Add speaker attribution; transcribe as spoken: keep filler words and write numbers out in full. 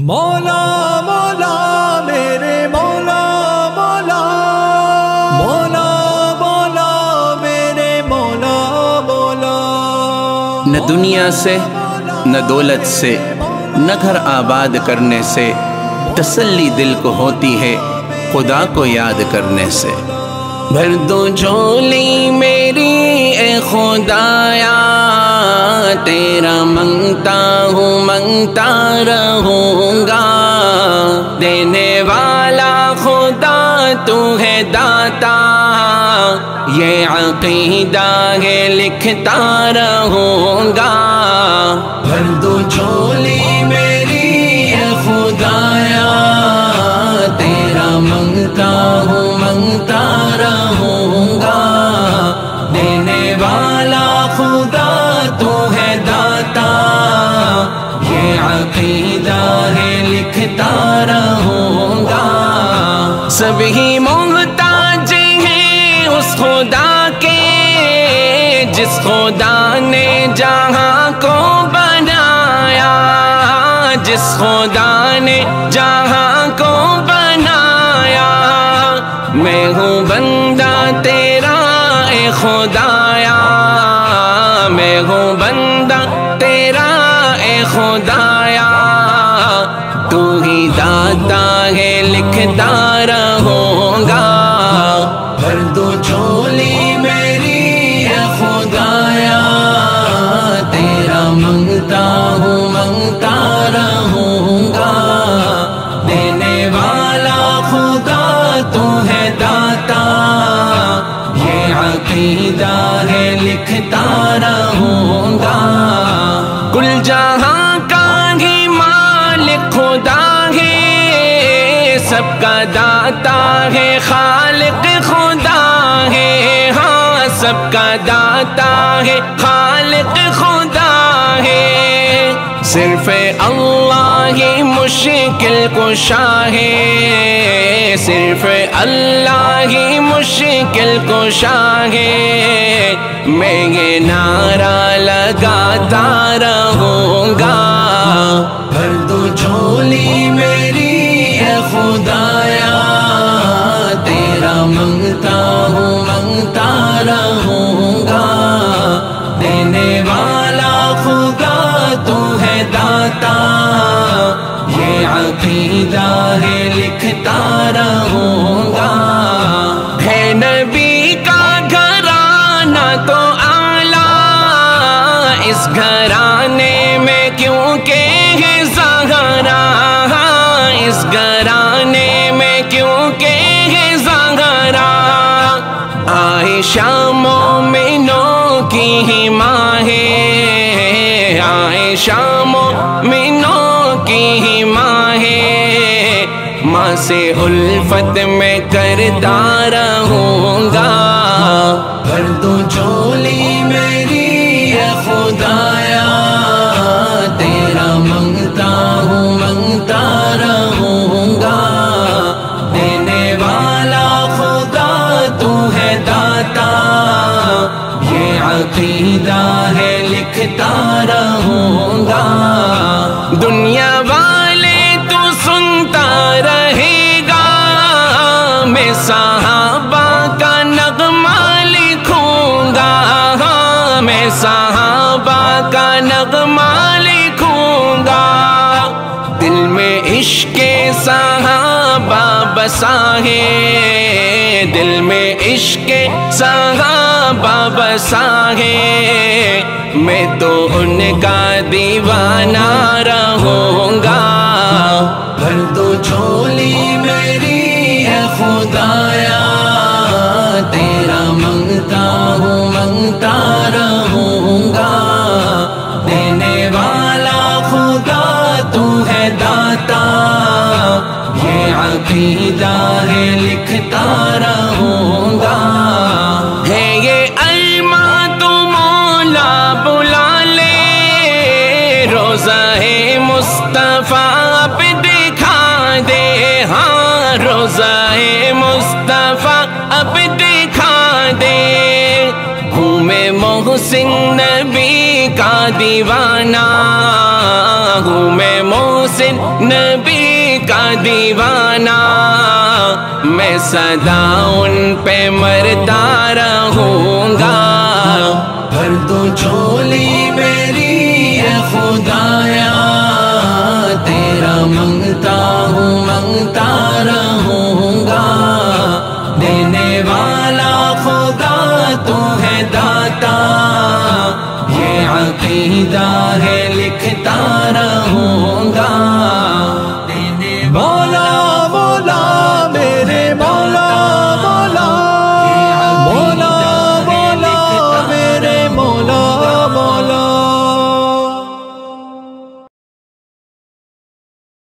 Speaker 1: مولا مولا میرے مولا مولا مولا مولا میرے مولا مولا.
Speaker 2: نہ دنیا سے نہ دولت سے نہ گھر آباد کرنے سے تسلی دل کو ہوتی ہے خدا کو یاد کرنے سے. بھر دو جھولی میری اے خدایا، تیرا منگتا ہوں منگتا رہوں گا. دینے والا خدا تو ہے داتا، یہ عقیدہ ہے لکھتا رہوں گا. بھر دو جھولی میری اے خدایا، تیرا منگتا ہوں منگتا رہوں گا. دینے والا خدا تو ہے داتا، یہ عقیدہ ہے لکھتا رہوں گا. سب ہی محتاج ہیں اس خدا کے جس خدا نے جہاں کو بنایا، جس خدا نے جہاں کو بنایا. میں ہوں بندہ تیرا اے خدایا، میں ہوں بندہ تیرا اے خدایا. تو ہی داتا ہے لکھتا رہوں گا. بھر دو جھولی میری اے خدایا، تیرا منگتا ہوں منگتا رہوں گا. دینے والا خدا تو ہے داتا، یہ عقیدہ ہے لکھتا رہوں گا. کل جہاں کا ہی مالک خدا ہے، سب کا داتا ہے خالق خدا ہے. ہاں سب کا داتا ہے خالق خدا ہے. صرف اللہ ہی مشکل کشا ہے، صرف اللہ ہی مشکل کشا ہے. میں یہ نعرہ لگاتا رہوں گا. بھر دو جھولی میری اے خدایا، تیرا منگتا ہوں منگتا رہوں گا. دینے والا خدا تو ہے داتا، یہ عقیدہ ہے لکھتا رہوں گا. ہے نبی کا گھرانہ تو اعلیٰ، اس گھرانے میں کیوں کہ ہے زہرا، اس گھرانے میں کیوں کہ ہے زہرا. عائشہ مومنوں کی ہی ماں ہے، عائشہ مومنوں کی ہی ماں ہے. ماں سے الفت میں کرتا رہوں گا. بھر دو جھولی میری اے خدایا، تیرا منگتا ہوں منگتا رہوں گا. دینے والا خدا تو ہے داتا، یہ عقیدہ ہے لکھتا رہوں گا. دنیا والے تو سنتا رہے گا، میں صحابہ کا نغمہ لکھوں گا. میں صحابہ کا نغمہ لکھوں گا. دل میں عشق صحابہ بسا ہے، دل میں عشق صحابہ بسا ہے. میں تو ان کا دیوانہ رہوں گا. بھر دو جھولی میری اے خدایا، تیرا منگتا ہوں منگتا رہوں گا. دینے والا خدا تو ہے داتا، یہ عقیدہ ہے لکھتا رہوں گا. ہے یہ ارماں تو مولا بلا لے، روزہ ہے مصطفیٰ اب دکھا دے. ہاں روزہ ہے مصطفیٰ اب دکھا دے. ہوں میں محسن نبی کا دیوانہ، ہوں میں محسن محسن نبی کا دیوانہ، میں سدا ان پہ مرتا رہوں گا۔ بھر دو جھولی میری اے خدایا، تیرا منگتا ہوں منگتا رہوں گا۔ دینے والا خدا تو ہے داتا، یہ عقیدہ ہے